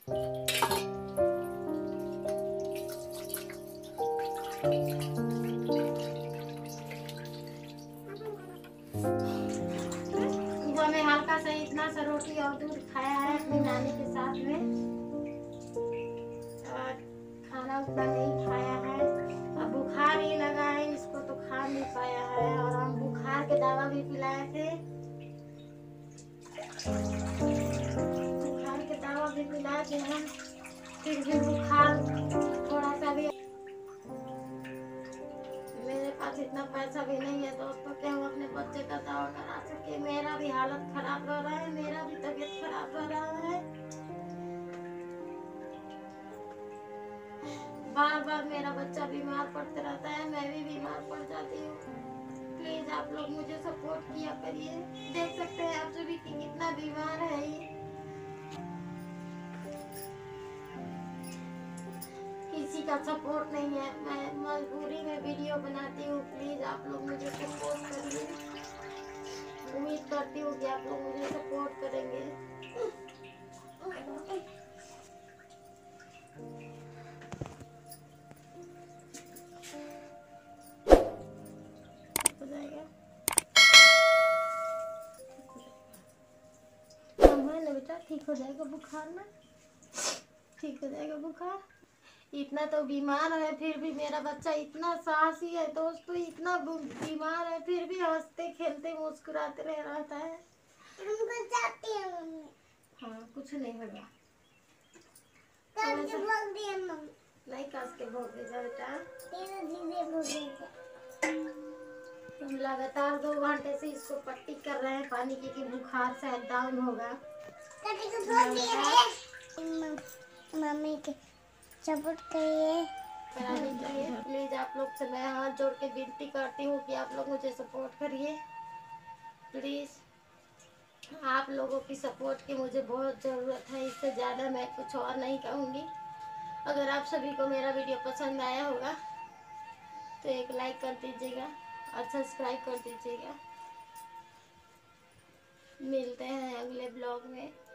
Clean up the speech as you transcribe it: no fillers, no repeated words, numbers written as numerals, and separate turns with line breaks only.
सुबह में हल्का सा इतना सा रोटी और दूध खाया है अपनी नानी के साथ में, और खाना उतना नहीं खाया है। अब बुखार ही लगा है इसको तो खा नहीं पाया है, और हम बुखार के दवा भी पिलाए थे, बुखार के दवा भी पिलाए थे हम, फिर भी बुखार थोड़ा सा भी। मेरे पास इतना पैसा भी नहीं है दोस्तों कि हम अपने बच्चे का दवा करा सके। मेरा भी हालत खराब हो रहा है, मेरा भी तबीयत खराब हो रहा है, बार बार मेरा बच्चा बीमार पड़ते रहता है, मैं भी बीमार पड़ जाती हूँ। प्लीज आप लोग मुझे सपोर्ट किया करिए। देख सकते हैं आप सभी कि कितना बीमार है ये, किसी का सपोर्ट नहीं है, मैं मजबूरी में वीडियो बनाती हूँ। प्लीज आप लोग मुझे सपोर्ट करिए, उम्मीद करती हूँ कि आप लोग मुझे सपोर्ट करेंगे। हो जाएगा ना बेटा, ठीक हो जाएगा बुखार ना, ठीक हो जाएगा बुखार। इतना तो बीमार है फिर भी मेरा बच्चा इतना साहसी है दोस्तों, इतना बीमार है फिर भी हंसते खेलते मुस्कुराते रह रहता है। हाँ कुछ नहीं होगा, नहीं कस के भोग दे जा बेटा। हम लगातार 2 घंटे से इसको पट्टी कर रहे हैं पानी की कि बुखार शायद डाउन होगा।
मम्मी के सपोर्ट करिए,
प्लीज आप लोग से मैं हाथ जोड़ के विनती करती हूँ कि आप लोग मुझे सपोर्ट करिए प्लीज। आप लोगों की सपोर्ट की मुझे बहुत ज़रूरत है, इससे ज़्यादा मैं कुछ और नहीं कहूँगी। अगर आप सभी को मेरा वीडियो पसंद आया होगा तो एक लाइक कर दीजिएगा और सब्सक्राइब कर दीजिएगा। मिलते हैं अगले ब्लॉग में।